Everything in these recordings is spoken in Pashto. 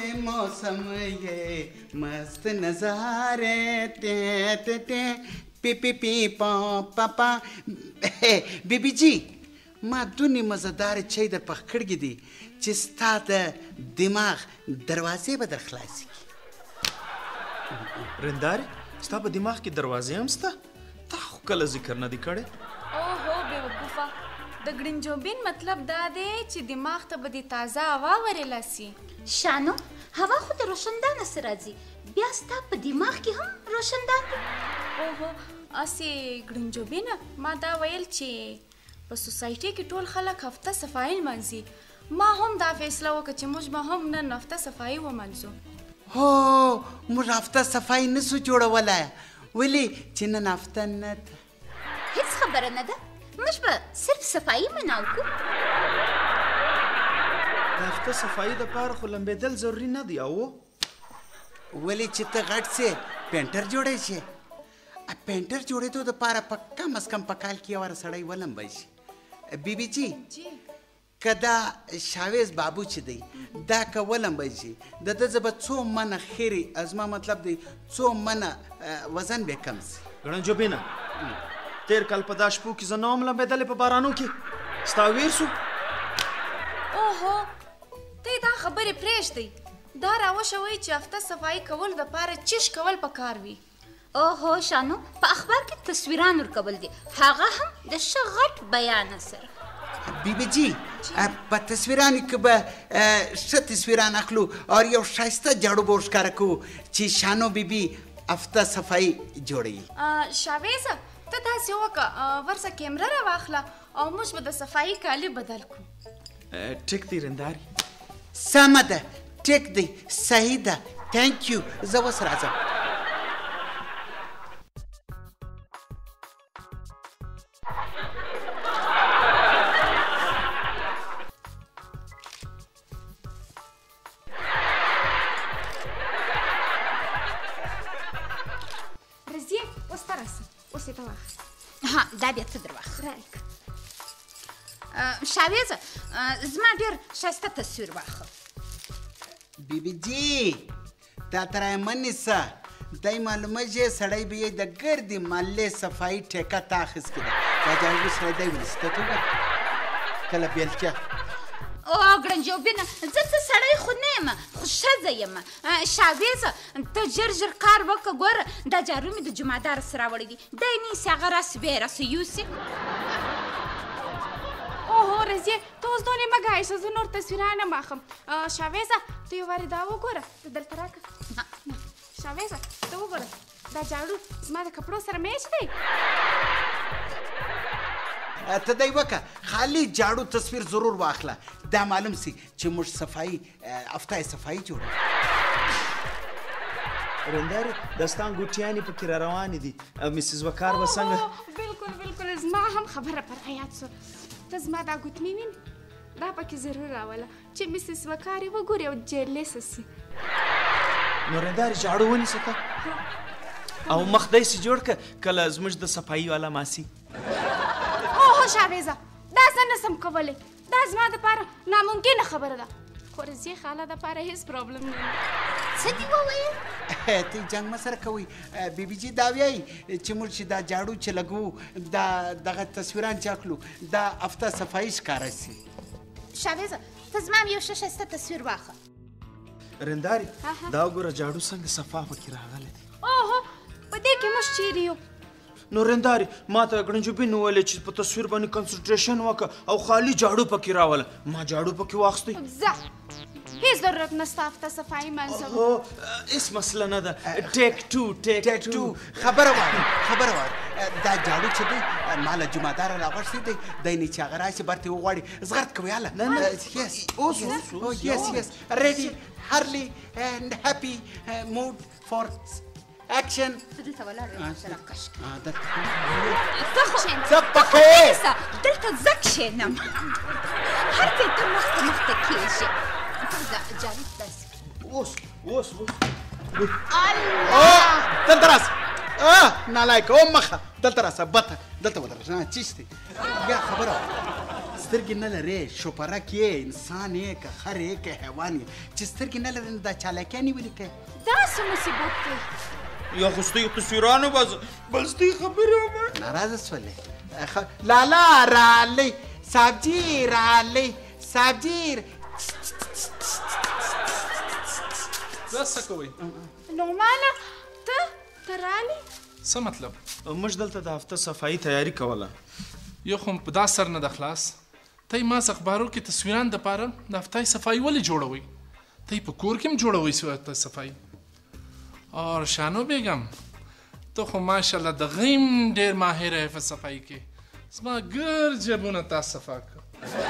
मौसम ये मस्त नजारे टे टे टे पी पी पी पा पा पा बीबी जी ما دونې مزهدار چای در پخ کړي دي چې ستا د دماغ دروازې به در خلاصي رندارې ستا په دماغ کې دروازې هم سته تا خو کله ذکر نه دی کړی اوهو بېوقوفه د ګړنجوبین مطلب دا دی چې دماغ ته به دې تازه هوا ورېلاسي شانو هوا خو د روشندانه سره راځي بیا ستا په دماغ کې هم روشندان دی اوهو هسې ګړنجوبینه ما دا ویل چې په سوسایټي کې ټول خلک هفته صفایي لمانځي ما هم دا فیصله وکړه چې موږ به هم نن هفته صفایي ومانځو هو موږ هفته صفایي نسو جوړولی ولې چې نن هفته نه ده هیڅ خبره نه ده موږ به صرف صفایي مناو کړو د هفته صفایي دپاره خو لمبېدل ضروري نه دی او ولې چې ته غټ سې پینټر جوړی شې پینټر جوړېدو دپاره په کم از کم په کال کې یو واره سړی ولمبی شي بیبي جی که دا شاویز بابو چې دی دا که ولمبی شي د ده زه به څو منه خیرې زما مطلب دی څو منه وزن به کم سي ګړنجوبینه تېر کال په دا شپو کې زه نه وم لمبېدلې په بارانو کې ستا ویر سو اوهو ته دا خبرې پرېږدئ دا راوښوئ چې هفته صفایي کول دپاره چش کول پکار وي اوهو شانو په اخبار کې تصویران ورکول دي هغه هم د ښه غټ بیان سره بیبي جی په تصویرانو کې به ښه تصویران اخلو او یو ښایسته جاړو به ورښکاره کوو چې شانو بیبي هفته صفایي جوړوي شاویزه ته داسې وکړه ورسه کیمره راواخله او موږ به د صفایي کالي بدل کړو ټیک دی رنداري سمه ده ټیک دی صحیح ده تھینک یو زه اوس راځم ها دا بیا ته در واخله شاویزه زما ډېر ښایسته تصویر واخله بیبي جی تا ترې مه نیسه دی معلومه چې سړی به یې د ګردې محلې صفایي ټیکه تا اخیستې ده دا جاړو سړی دی ونیسه ته توګه کله بیلچه او ګړنجوبینه زه څه سړی خو نه یم خو ښځه یم شاویزه ته ژر ژر کار وکړه ګوره دا جارو مې د جمعهدار سره راوړی دی دی نیسي هغه راسي بیا یې راسه یوسي اوهو رضیه ته اوس دونې مه ګایشه زه نور تصویران هم اخلم شاویزه ته یو وارې دا وګوره ته دلته راکړه شاویزه ته وګوره دا جاړو زما د کپړو سره میچ دی ته دی وکړه خالي جاړو تصویر ضرور واخله دا معلوم سي چې موږ صفایي هفته صفایي جوړو رندارې د ستا انګوټیانې پکې را روانې دي مسز وکار به څنګه بلکل بلکل زما هم خبره پر حیات شو ته زما دا ګوتمې وینې دا پکې ضرور راوله چې مسز وکار یې وګوري او جیرلیسه سي نو رندارې جاړو ونیسه ته او مخ داسې جوړ که کله زموږ د صفایي والا ماسي اوهو شاویزه دا زه نسم کولی دا زما دپاره ناممکنه خبره ده خو رضیې خاله دپاره هېڅ پرابلم نه څه دې وویل ته جنګ مه سره کوئ بیبي جي دا وایي چې موږ چې دا جاړو چې لګوو دا دغه تصویران چې اخلو دا هفته صفایي ښکاره سي شاویزه ته زما یو ښه ښایسته تصویر واخله رندارې دا وګوره جاړو څنګه صفا پکې راغلی دی اوهو په دې کې موږ چیرې یو نو رندارې ما ته ګړنجوبین وویلې چې په تصویر باندې کنسنټریشن وکړه او خالي جاړو پکې راوله ما جاړو پکې واخیستی ځه هیڅ ضرورت نشته هفته صفایي منځم هیڅ مسله نه ده ټیک ټو خبره واره دا جاړو چې دی ما له جمعهداره راغوښتی دی دی نه چې هغه راشي برته یې وغواړي زغرد کوئ هله yes ready hardly and happy mood for action ته دلته ولاړ یې سره کش څه پکې دلته زه کښېنم هر ځای ته مخته کېږي جاوید داسې اوس دلته راسه نالایکه او مخه دلته راسه بته دلته ودرېږه چیشتې بیا خبره سترګې نه لرې شوپرک یې انسان یې که خر یې که حیوان یې چې سترګې نه لرې نو دا چالاکیان یې ولې کوې دا څه مصیبت دی یا خو ستاسو تصویرانو بس خبرې ناراضه شولې لالا رالی صاحبجي رالی صاحبجي دا څه کوئ نعمانه ته رالې څه مطلب موږ دلته د هفته صفایي تیاری کوله یو خو په دا سر نه د خلاص تی ما اخبارو کې تصویران دپاره د هفتای صفایي ولې جوړوئ تی په کور کې هم جوړوئ صفایي اور شانو بیگم تو خو ماشاءالله د غیم ډېر ماهره یې په صفایي کې زما ګر جبونه تا صفا کړه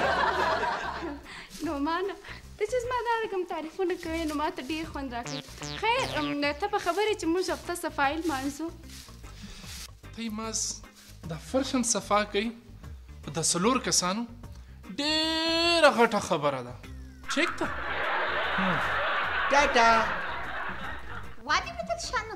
نعمانه ته چې زما دا رقم تعریفونه کوې نو ما ته ډېر خوند راکوي خیر ته په خبرې چې موږ هفته صفایي لمانځو تی ماز دا فرش هم صفا کوي په د 4 کسانو ډېره غټه خبره ده چیک ته ټاټا وادي بدل شانو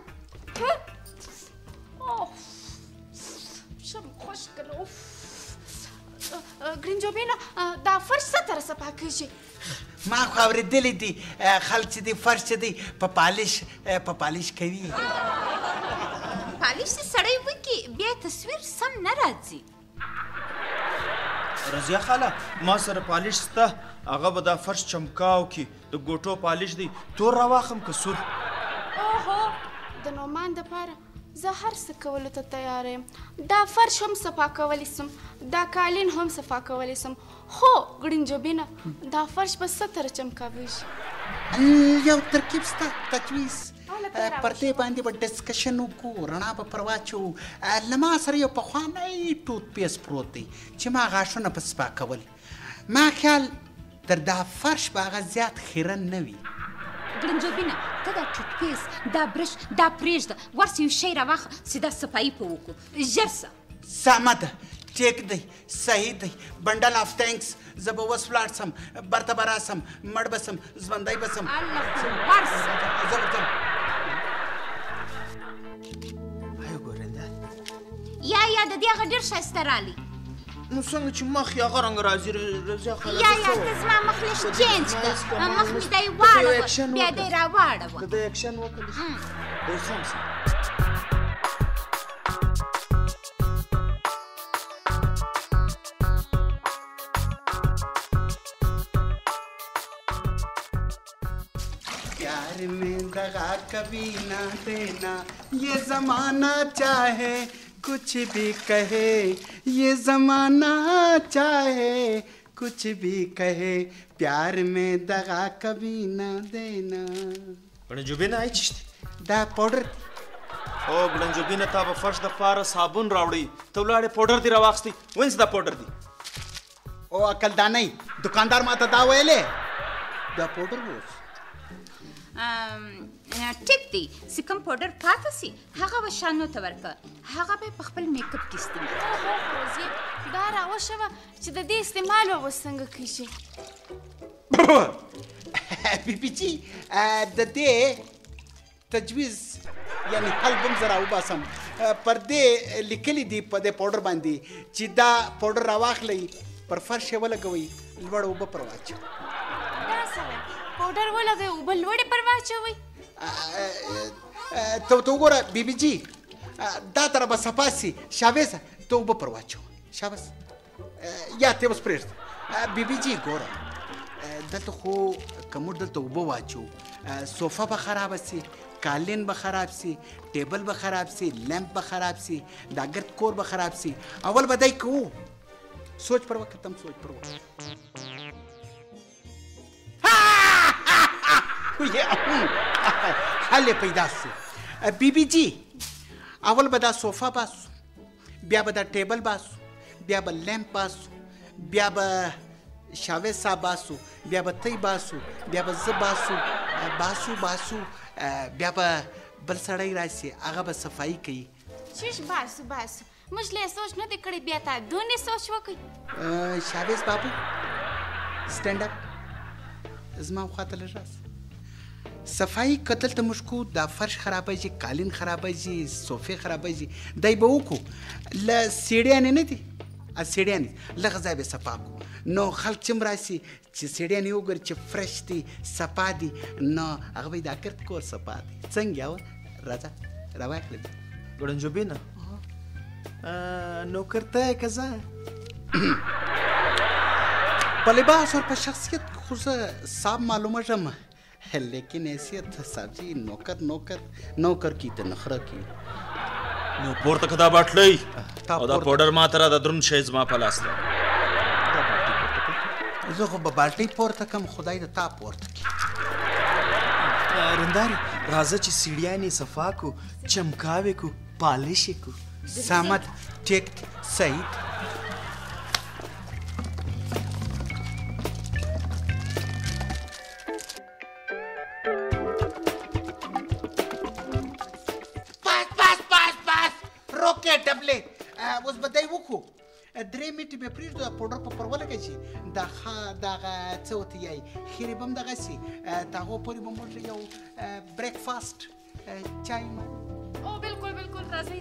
شم خوش کړه ګرینجوبینا دا فرش څه طرح صفا کیږي ما خو اورېدلی دي خلک چې دی فرش چې دی په پالش کوي پالیش چې سړی وکړي بیا تصویر سم نه راځي رضیه خاله ما سره پالیش شته هغه به دا فرش چمکاو کي د ګوټو پالیش دی تور راواخم که سور اوهو د نعمان دپاره زه هر څه کولو ته تیاره یم دا فرش هم صفا کولی سم دا قالین هم صفا کولی سم خو ګړنجوبینه دا فرش به څه طرح چمکاویږي یو ترکیب سته تجویز پر دې باندې به ډسکشن وکړو رڼا به پر واچو له ما سره یو پخوانی ټوت پیس پروت دی چې ما غاښونه په سپا کول ما خیال تر دا فرش به هغه زیات خیرن نه وي ګړنجوبینه ته دا ټوتپیس دا برش دا پرېږده ورسې یو شی راواخه چې دا صفایي په وکړو ژر سه سمه ده ټیک دی صحیح دی بنډل آف تھینکس زه به اوس ولاړ سم برته به راسم مړ به سم ژوندی به سم الله اکبر زه ورځم آیا ګورنده یا د دې هغه ډېر ښایسته رالی نو څنګه چې مخ یې هغه رنګ راځي رضیه خاله یا ته زما مخ لږ چینج کړه مخ مې دی واړوه بیا دی راواړوه د اکشن وکړي دی سم प्यार में दगा कभी ना देना ये जमाना चाहे कुछ भी कहे ये जमाना चाहे कुछ भी कहे प्यार में दगा कभी ना देना ګړنجوبینه آی چشتي دا پاوډر او ګړنجوبینه تا به فرش د پاره صابون راوړی ته ولاړې پاوډر دی راواخستی وینځ دا پاوډر دی او عقل دانۍ دکاندار ماته دا ویلې دا پاوډر ووس ټیک دی چې کوم پاوډر پاته سي هغه به شانو ته ورکړه هغه به په خپل میک اپ کې استعمال روزي دا راوښوه چې د دې استعمال به اوس څنګه کیږي بیبي جي د دې تجویز یعنی حل بم زه راوباسم پر دې لیکلي دي په دې پاوډر باندې چې دا پاوډر راواخلئ پر فرش یې ولګوئ لوړه اوبه پر واچوئ دا څنګه پاوډر ولګوئ اوبه لوړې پر واچوئ ته وګوره بیبي جي دا طرف به صفا سي شاویزه ته اوبه پر واچوه شاباس یا ته اوس پرېږده بیبي جي ګوره دلته خو که موږ دلته اوبه واچو صوفه به خرابه سي قالین به خراب سي ټیبل به خراب سي لیمپ به خراب سي دا ګرد کور به خراب سي اول به دی کوو سوچ پر وکړه تم سوچ پر وکړه حل پیدا سو بیبي جي اول به دا صوفه باسو بیا به دا ټیبل باسو بیا به لیمپ باسو بیا به شاویز صاحب باسو بیا به تی باسو بیا به زه باسو بیا به بل سړی راشي هغه به صفایي کوي چیش باسو موږ له سوچ نه دی کړی بیا تا دونه سوچ وکړي شاویز بابو سټینډ اپ زما خواته لږ راس صفایي کتل ته موږ کو دا فرش خرابېږي قالین خرابېږي صوفې خرابېږي دی به وکړو له سیډیانې نه دي سیډیانې لږ ځای به صفا کړو نو خلک چې هم راسي چې سړیان یې وګوري چې فرش دي صفا دي نو هغه به یې دا کرت کور صفا دی څنګه یې راځه راواخلې ګړنجوبینه نوکر ته یې که زه په لباس اور په شخصیت خو زه صاحب معلومه ژم لیکن حیثیت صاحب جی نوکر کی ته نخره کی نو پورته که دا باټلۍ او دا پوډر ما ته را دا دروند شی زما په لاس دی زه خو به بالټۍ پورته کم خدای د تا پورته کړي رنداري راځه چې سیړیانې صفا کو چمکاوې کو پالش یې کو سمت ټیک صحیح روکې ډبلې اوس به دی وکړو 3 منټې به پرېږدو دا پوډر په پر ولګی شي دغه څه ورته یایي خیرې به هم دغسې د هغو پورې به موږ یو بریکفاسټ چای او بالکل بالکل راځئ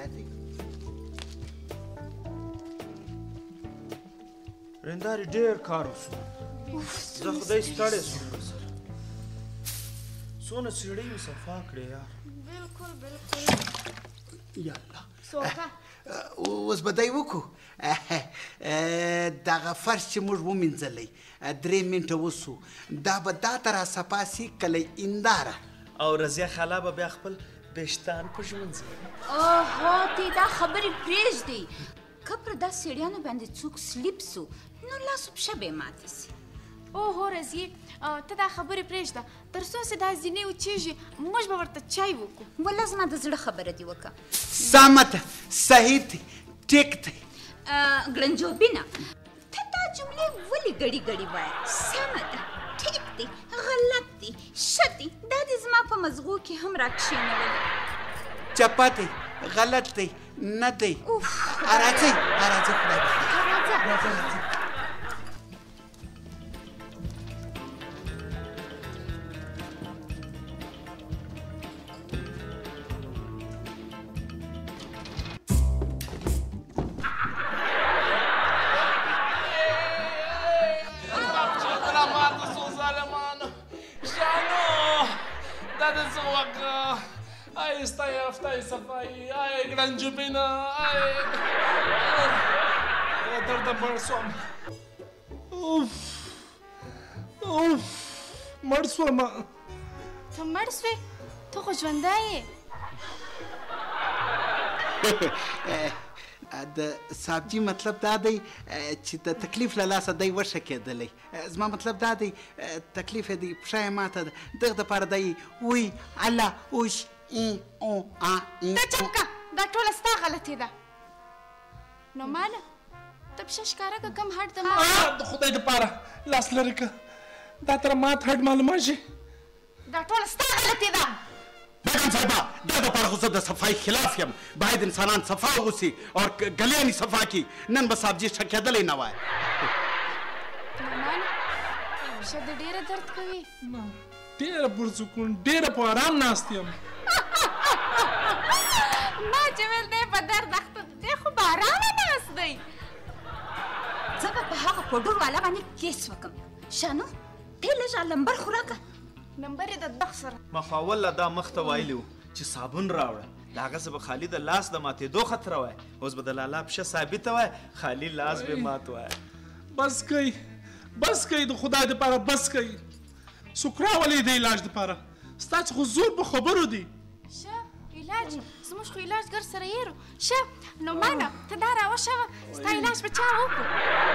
رنداري ډېر کار وسو زه خدای ستړی شوم څونه سیړۍ مې صفا کړې یار بالکل یالله سوکه اوس به دی وکړو دغه فرش چې موږ ومینځلی 3 منټه وسو دا به دا ته را صفا سي کله اینداره او رضیه خاله به بیا خپل بېشتان په ژمنځي اوهو ته دا خبرې پرېږدئ که پر دا سیړیانو باندې څوک سلیپ سو نو لاسو پښه به یې ماته سي اوهو رضیې ته دا خبرې پرېږده تر څو چې دا زینې وچېږي موږ به ورته چای وکړو والله زما د زړه خبره دې وکړه سمت صحیح دی ټیک دی ګړنجوبینه ته دا جملې ولې ګړي ګړي وایې سمه ده ټیک دی غلط دی ښه دی دا دې زما په مزغو کې هم راکښېنولي چپه دی غلط دی نه دی راځئ خدای راځئ Stai safai, ai ګړنجوبینه ai درد مړ شوم اوف مړ شوم ته مړ شوې ته خو ژوندی یې د صاحبجي مطلب دا دی چې د تکلیف له لاسه دی وشه کېدلی زما مطلب دا دی تکلیف یې دی پښه یې ماته ده دغه دپاره دی وی الله اوش ته چپ که دا ټوله ستا غلطي ده نو ماله ته پښه ښکاره که کم هډ د د خدای دپاره لاس لرې که دا تر مات هډ معلومېږي دا ټوله ستا غلطي ده بیگم صاحبہ دا دپاره خو زه د صفائی خلاف یم باید انسانان صفا اوسي اور ګلیانې صفا کي نن به صاحبجي ښکېدلی نه وای نو ماله پښه دې ډېره درد کوي ډېره پرسکون ډېره په ارام ناست یم ما چې ویل دی په درد اخته دی خو به ارامه ناست دی زه به په هغه پوډر والا باندې کیس وکړم شانو ته لږ لمبر خو راکړه نمبر یې د دغ سره ما خو اوله دا مخته ویلي وو چې صابون راوړه د هغسې به خالي د لاس د ماتېدو خطره وای اوس به د لالا پښه ثابته وای خالي لاس به مات وای بس کوي د خدای دپاره بس کوي څوک راولې د علاج دپاره ستا څه خو زور په خبرو دی شه علاج زموږ خو علاجګر سره یېرو شه نو مانه ته دا راوشوه ستا علاج به چا وکړو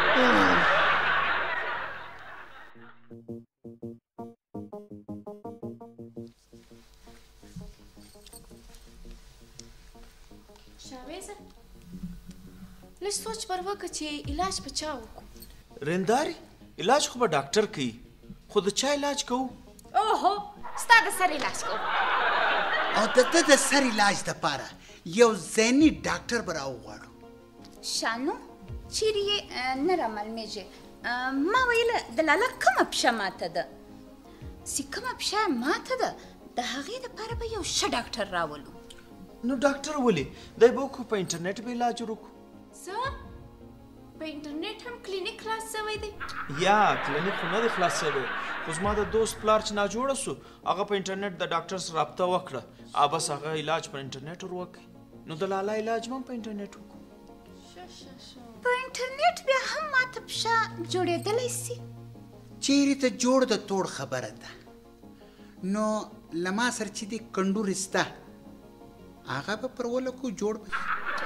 شاویزه لږ سوچ پر وکړه چې علاج په چا وکړو رنداري علاج خو به ډاکټر کوي خو د چا علاج کوو اوهو ستا د سر علاج کوو او د ده د سر علاج دپاره یو ذهني ډاکټر به راوغواړو شانو چیرې یې نه رامعلومېږي ما ویله د لالا کومه پښه ماته ده چې کومه پښه ماته ده د هغې دپاره به یو ښه ډاکټر راولو نو ډاکټر ولې دی به وکړو په انټرنیټ به علاج ورکړو څه په انټرنیټ هم کلینیک خلاص شوی دی یا کلینیک خو نه دی خلاص شوی خو زما د دوست پلار چې ناجوړه سو هغه په انټرنیټ د ډاکټر سره رابطه وکړه بس هغه علاج په انټرنیټ ور وکړي نو د لالا علاج هم په انټرنیټ وکړو په انټرنیټ بیا هم ماته پښه جوړېدلی سي چیرې ته جوړ د توړ خبره ده نو له ما سره چې دی کنډورې سته هغه به پر ولکو جوړ به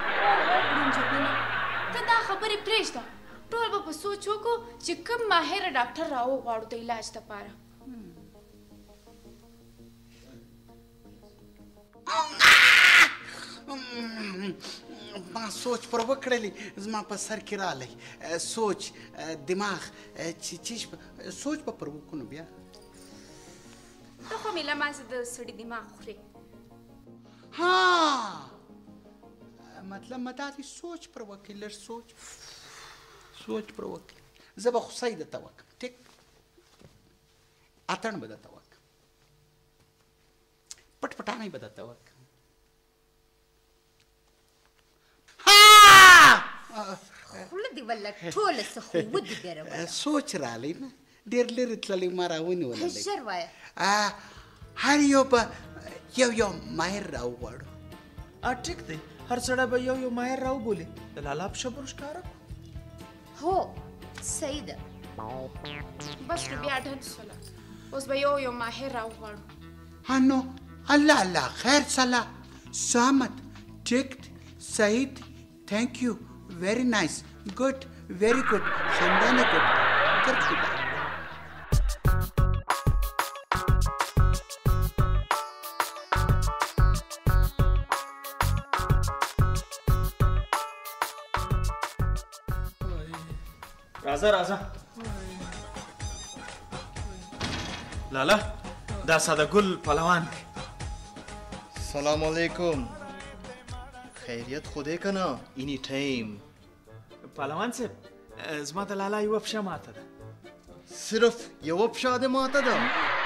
ته دا خبرې پرېږده ټول به په سوچ وکړو چې کوم ماهره ډاکټر راوغواړو د علاج دپاره ما سوچ پر وکړلی زما په سر کې رالی سوچ دماغ چې سوچ به پر وکړو نو بیا ته خو مې له مازه د سړي دماغ خورې ها مطلب ما دا دی سوچ پر وکړي لږ سوچ پر وکړي زه به خوسۍ درته وکړم ټیک اتڼ به درته وکړم پټ پټانۍ به درته وکړم خوله دې والله ټوله څه خو ودې بیروله سوچ رالی نه ډېر لرې تللی ما راونیولی ژر وایه هر یو به یو ماهر راوغواړو ټیک دی هر سړی به یو ماهر راوبولي د لالا پښه به ورښکاره کړو هو صحیح ده بس نو بیا ډن شوله اوس به یو ماهر راوغواړو ها نو الله خیر صلاح سامت ټیک صحیح تhank you very nice good very good خندانه good تر خدا راځه لالا دا ساده ګل پهلوان دی سلام علیکم خیریت خو دی که نه اینی ټایم پهلوان صاحب زما د لالا یوه پښه ماته ده صرف یوه پښه دې ماته ده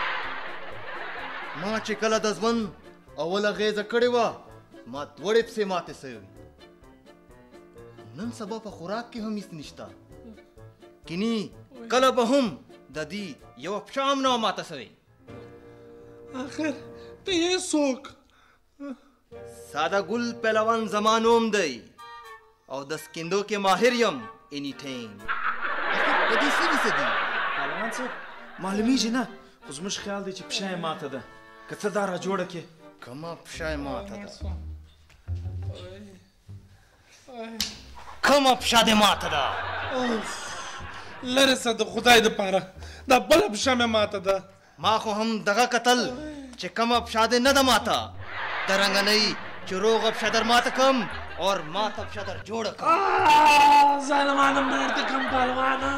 ما چې کله د ژوند اوله غیزه کړې وه ما دوړې پسې ماتې سوي نن سبا په خوراک کې هم هیڅ نشته کینی کله به هم د دې یوه پښه هم نه ماته سوي آخر ته یې څوک ساده ګل پهلوان زما نوم دی او د سکندو کې ماهر یم اینی ټایم آخر په دې څه دي پهلوان صاحب معلومیږي نه خو زموږ خیال دی چې پښه یې ماته ده که ته دا راجوړه کړې کومه پښه یې ماته ده کومه پښه دې ماته ده لرې سه د خدای دپاره دا بله پښه مې ماته ده ما خو هم دغه کتل چې کومه پښه دې نه ده ماته درنګه نه یي چې روغه پښه در ماته کم اور ماته پښه در جوړه کم ظالمانه مردې کم پهلوانه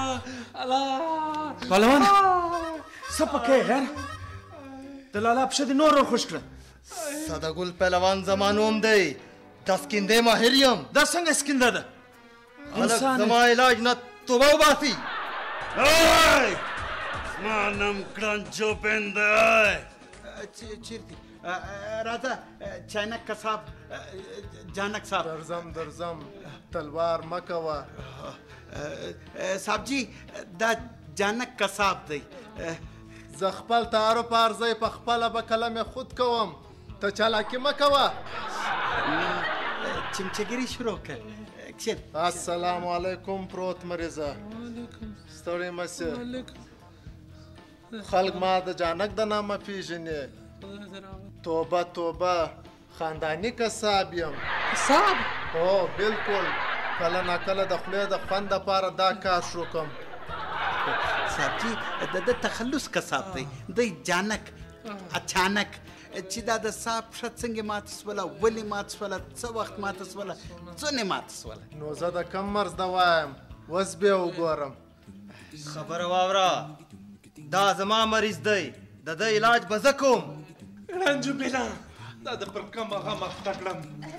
پهلوان څه پکې غیر د لالا پښه دې نور خوش کړه ساده ګل پهلوان زما نوم دی د سکندې ماهر یم دا څنګه سکینده ده خلک زما علاج نه توبه وباسي زما نوم ګرانجو بند دی چیرته راځه چاینک کساب جانک صاحب درځم تلوار مه کوه صاحب جی دا جانک کساب دی زه خپل تعارف عرضی په خپله به کلم خود کوم ته چالاکي مه کوه چمچهګیري شروع کړ السلام علیکم پروت مریضه ستړی مه سې خلک ما د جانک د نامه پیژني توبه توبه خاندانی کساب یم صاحب هو بالکل کله ناکله د خولې د خوند دپاره دا کار شروع کوم صاحب جی د تخلص کساب دی دی جانک اچانک چې دا د صاحب پښه څنګه ماته سوله ولې ماته سوله څه وخت ماته سوله څونه ماته سوله نو زه د کم مرض د وایم اوس بیا وګورم خبره واوره دا زما مریض دی د ده علاج به زه کوم رنجو بلا دا د پر کمه غمه خته کړم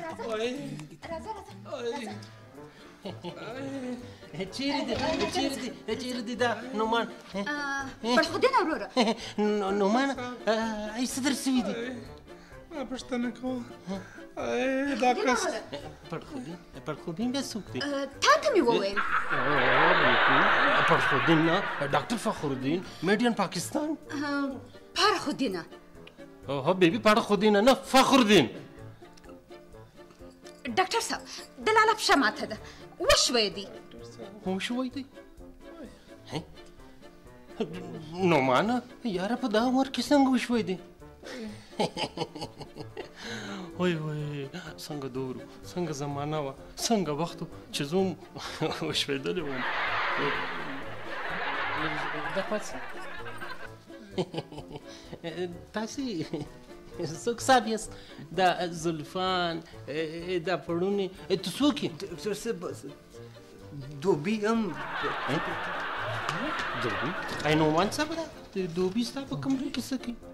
چیرې دی دا نومان پړخودینه وروره نومان څه در سوي دي ما پوښتنه کوم دا کس پړخودین بیا څوک دی تا ته مې وویل پړخودین نه ډاکټر فخرالدین میډین پاکستان فرخودینه ها بیبي پړخودین نه فخرالدین ډاکټر صاحب د لالا پښه ماته ده وشوی دی وشوی دی نومانه یاره په دا عمر کې څنګه وشوی دی وای وای څنګه دور څنګه زمانه وه څنګه وخت و چې زه هم وشوېدلی وم دا پاتې تاسې څوک صاحب یاست دا زلفان دا پړونې ته څوک یې دوبي هم دوبي ای نومان صاحب دا دوبي ستا په کمره کې څه کوي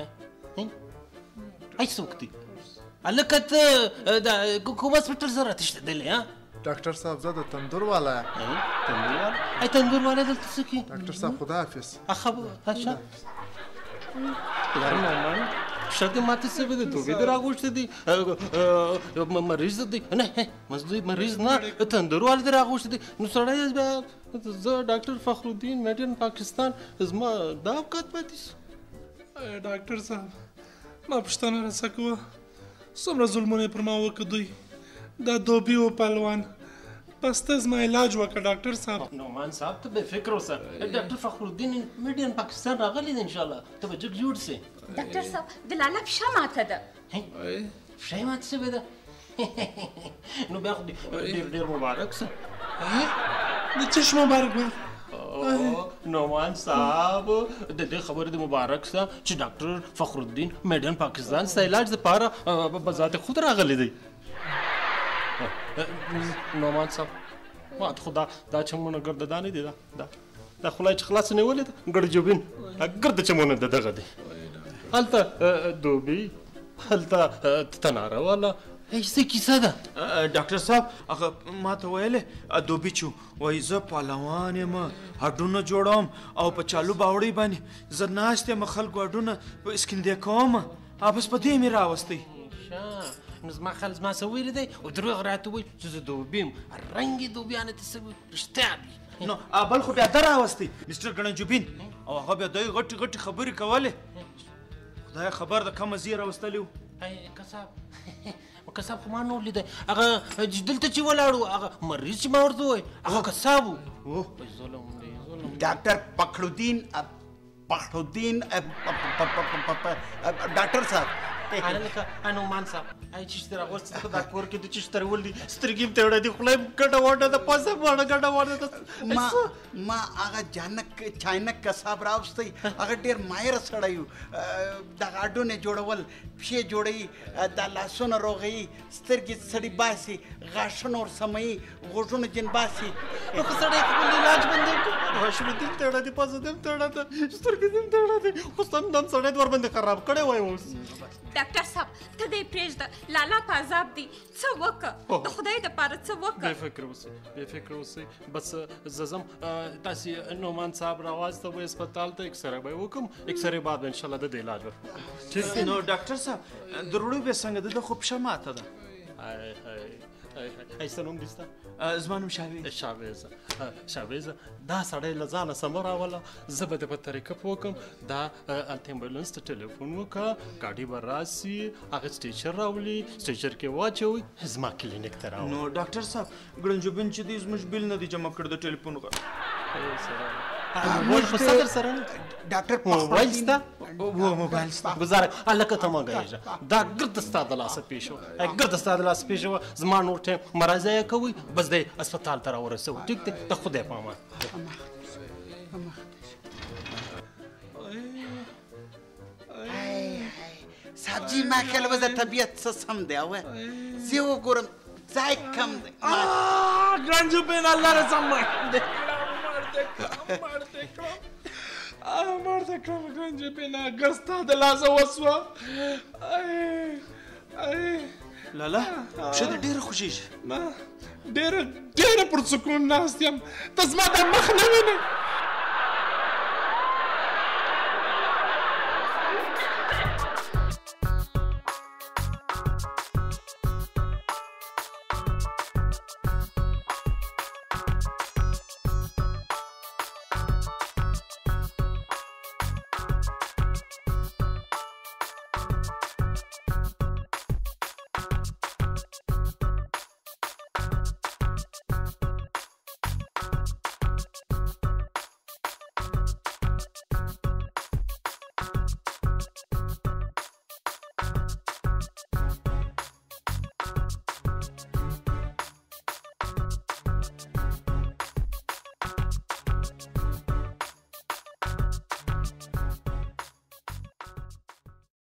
ای څوک دی هلکه ته دا کوم هاسپټل سره تښتېدلی ډاکټر صاحب زه د تندور والا یم تندور والا ای تندور والا دلته څه کوي ډاکټر صاحب خداحافظ اچھا یار نومان پښه دې ماته شوې ده دوبي دې راغوښتې دي مریض دی نه مزدوی مریض نه تندور والا دې راغوښتې دي نو سړی زه ډاکټر فخرالدین میډین پاکستان زما دا اوقات پاتې شو ډاکټر صاحب ما پوښتنه راڅه کوه څومره ظلمونه یې پر ما وکړه دوی دا دوبي و پهلوان بس ته زما علاج وکړه ډاکټر صاحب نومان صاحب ته بې فکر اوسه ډاکټر فخرالدین میډین پاکستان راغلی دی انشاءالله ته به جګ جوړ سې ډاکټر صاحب د لالا پښه ماته ده پښه یې ماته شوې ده نو بیا خو ډېر مبارک شه د چشم مبارک باد نومان صاحب د دې خبرې د مبارک شه چې ډاکټر فخرالدین میډین پاکستان ستا علاج دپاره په ذات خود راغلی دی نومان صاحب ما ته خو دا چمونه ګرددانې دي دا خلای چې خلاص نیولې ده ګړجوبین ګرده چمونه د دغه دی هلته دوبي هلته تناره والا څه کیسه ده ډاکټر صاحب هغه ما ته ویلې دوبي چې وایي زه پهلوان یم هډونه جوړوم او په چالو باوړۍ باندې زه ناست یم خلکو هډونه اسکندې کوم بس په دې مې راوستی نو زما خال زما څه ویلی دی او دروغ راته وایي چې زه دوبي یم رنګ یې دوبیانه ته څه وي رښتیا دي نو بل خو بیا ده راوستی مسټر ګڼجوبین او هغه بیا دوی غټې غټې خبرې کولې خدای خبر ده کمه زی راوستلی و کساب خو ما نه و لیدی هغه دلته چې ولاړ و هغه مریض چې ما ورته ووایي هغه کساب و ظلم دی ظلم ډاکټر فخرالدین ډاکټر صاحب هلکه نومان صاحب چیشته راغوستې په دا کور کې د چیشته رول دي سترګې م تېړه دي خوله م ګډه وډه ده پزه مړه ګډه وډه ده ما هغه چاینک کساب راوستی هغه ډېر ماهر سړی و دغه هډونه جوړول پښې جوړوي دا لاسونه روغوي سترګې سړي باسي غاښونه ورسموي غوږونه جن باسي نو که سړی خپل علاج باندې غاښونه دې م تېړه دي پزه دې م تېړه ده سترګې دې م تېړه دي خو سمدم سړی دې ورباندې خراب کړی وای اوس ډاکټر صاحب ته دې پرېږده لالا په عذاب دی څه وکړه د خدای دپاره څه وکړه بې فکر اوسئ بس زه ځم تاسې نومان صاحب راواستوئ هسپتال ته اکسره به یې وکړم اکسرې بعد به انشاءالله د دې علاج وکړم نو ډاکټر صاحب دروړی بیا څنګه ده خو پښه ماته ده څه نوم دي ستا زما نوم شاویز شاویزه دا سړی له ځانه سمه راوله زه به د په طریقه پوه کړم دا هلته امبولانس ته ټلیفون وکړه ګاډي به راسي هغه سټیچر راولي سټیچر کې واچوي زما کلینیک ته راوړي نو ډاکټر صاحب ګړنجوبین چې دی زموږ بیل نه دی جمع کړی د ټلیفون غږ موبایل خو ستا در سره نه ډاکټر موبایل ستا موبایل ستا ګزاره هلکه ته مه ګایږه دا ګرده ستا د لاسه پېښه وه ګرده ستا د لاسه پېښه وه زما نور ټایم مه راضایه کوئ بس دی هسپتال ته راورسوو ټیک دی د خدای په امان صاحبجي ما خیال و د طبیعت څه سم دی اوه زه وګورم ځای کم دی ګڼجوبین الله رضا مړ دې کړم ګڼجوبین اګر ستا د لاسه وسوه لالا پښه دې ډېره خوږېږي ډېره پرسکون ناست یم ته زما دا مخ نه وینې